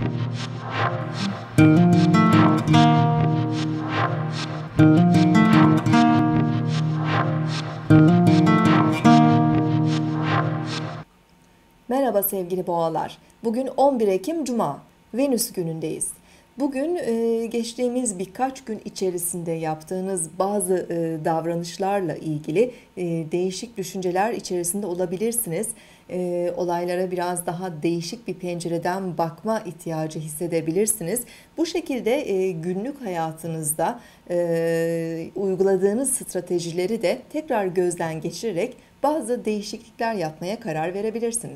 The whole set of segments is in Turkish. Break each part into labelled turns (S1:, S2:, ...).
S1: Merhaba sevgili boğalar. Bugün 11 Ekim Cuma, Venüs günündeyiz. Bugün geçtiğimiz birkaç gün içerisinde yaptığınız bazı davranışlarla ilgili değişik düşünceler içerisinde olabilirsiniz. Olaylara biraz daha değişik bir pencereden bakma ihtiyacı hissedebilirsiniz. Bu şekilde günlük hayatınızda uyguladığınız stratejileri de tekrar gözden geçirerek bazı değişiklikler yapmaya karar verebilirsiniz.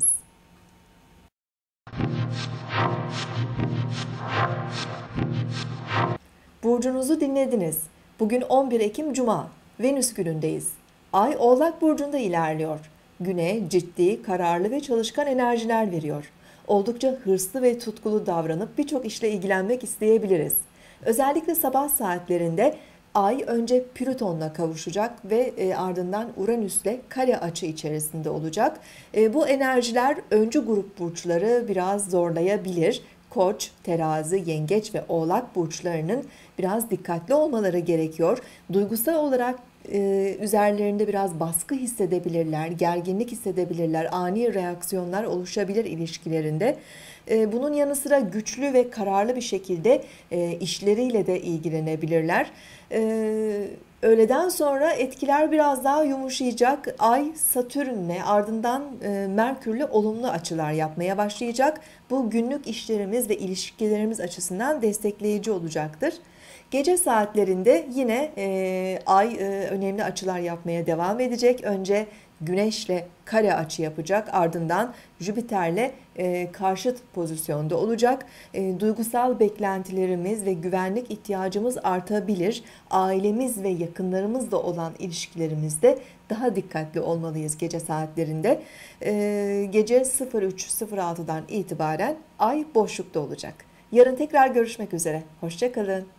S1: Burcunuzu dinlediniz. Bugün 11 Ekim Cuma, Venüs günündeyiz. Ay Oğlak Burcu'nda ilerliyor. Güne ciddi, kararlı ve çalışkan enerjiler veriyor. Oldukça hırslı ve tutkulu davranıp birçok işle ilgilenmek isteyebiliriz. Özellikle sabah saatlerinde Ay önce Plüton'la kavuşacak ve ardından Uranüs'le kare açı içerisinde olacak. Bu enerjiler öncü grup burçları biraz zorlayabilir. Koç, Terazi, Yengeç ve Oğlak burçlarının biraz dikkatli olmaları gerekiyor. Duygusal olarak üzerlerinde biraz baskı hissedebilirler, gerginlik hissedebilirler, ani reaksiyonlar oluşabilir ilişkilerinde. Bunun yanı sıra güçlü ve kararlı bir şekilde işleriyle de ilgilenebilirler. Öğleden sonra etkiler biraz daha yumuşayacak. Ay Satürn'le ardından Merkür'le olumlu açılar yapmaya başlayacak. Bu günlük işlerimiz ve ilişkilerimiz açısından destekleyici olacaktır. Gece saatlerinde yine Ay önemli açılar yapmaya devam edecek. Önce Güneş'le kare açı yapacak, ardından Jüpiter'le karşıt pozisyonda olacak. Duygusal beklentilerimiz ve güvenlik ihtiyacımız artabilir. Ailemiz ve yakınlarımızla olan ilişkilerimizde daha dikkatli olmalıyız gece saatlerinde. Gece 03.06'dan itibaren Ay boşlukta olacak. Yarın tekrar görüşmek üzere. Hoşça kalın.